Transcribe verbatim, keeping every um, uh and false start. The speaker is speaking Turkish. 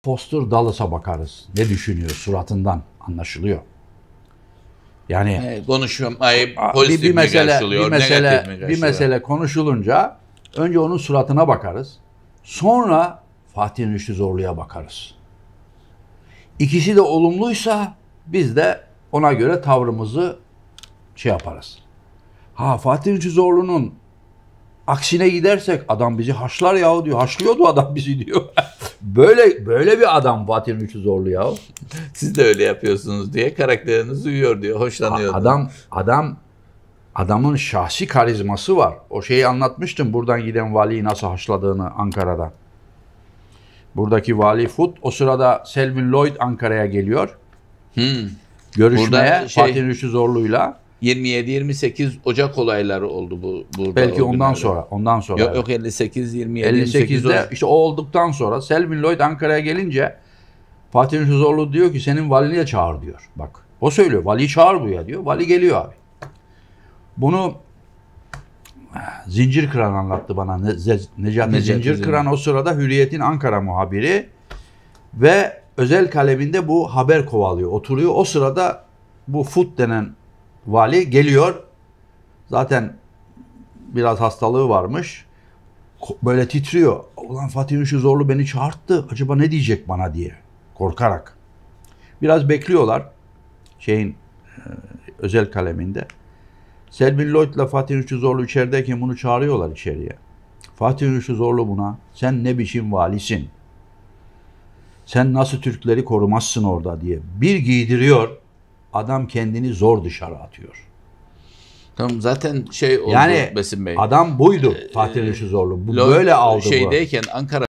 Foster Dulles'a bakarız. Ne düşünüyor? Suratından anlaşılıyor. Yani He, konuşmayı bir, pozitif bir mi mesele karşılıyor, bir mesele negatif mi bir karşılıyor? mesele konuşulunca önce onun suratına bakarız. Sonra Fatih Rüştü Zorlu'ya bakarız. İkisi de olumluysa biz de ona göre tavrımızı şey yaparız. Ha, Fatih Rüştü Zorlu'nun aksine gidersek adam bizi haşlar yahu diyor. Haşlıyordu adam bizi diyor. böyle böyle bir adam Fatih Rüştü Zorlu yahu. Siz de öyle yapıyorsunuz diye karakteriniz uyuyor diyor. Hoşlanıyor. Adam adam adamın şahsi karizması var. O şeyi anlatmıştım. Buradan giden valiyi nasıl haşladığını Ankara'da. Buradaki vali Foot o sırada Selwyn Lloyd Ankara'ya geliyor. Hmm. Görüşmeye şey, Fatih Rüştü Zorlu'yla. yirmi yedi yirmi sekiz Ocak olayları oldu bu burada. Belki ondan sonra. Ondan sonra. Yok yok elli sekiz yirmi yedi elli sekizde işte o olduktan sonra Selwyn Lloyd Ankara'ya gelince Fatih Rüştü Zorlu diyor ki senin valiliğe çağır diyor. Bak o söylüyor. Valiyi çağır buraya diyor. Vali geliyor abi. Bunu Zincirkıran anlattı bana. Ne, Necati, Necati Zincirkıran o sırada Hürriyet'in Ankara muhabiri ve özel kaleminde bu haber kovalıyor. Oturuyor. O sırada bu Foot denen vali geliyor. Zaten biraz hastalığı varmış. Böyle titriyor. Ulan Fatih Rüştü Zorlu beni çağırttı. Acaba ne diyecek bana diye. Korkarak. Biraz bekliyorlar. Şeyin e, özel kaleminde. Selwyn Lloyd ile Fatih Rüştü Zorlu içerideyken bunu çağırıyorlar içeriye. Fatih Rüştü Zorlu buna sen ne biçim valisin? Sen nasıl Türkleri korumazsın orada diye. Bir giydiriyor. Adam kendini zor dışarı atıyor. Tamam zaten şey oldu yani Besim Bey. Adam buydu Fatih Rüştü Zorlu. Bu böyle aldı bu. Şeydeyken Ankara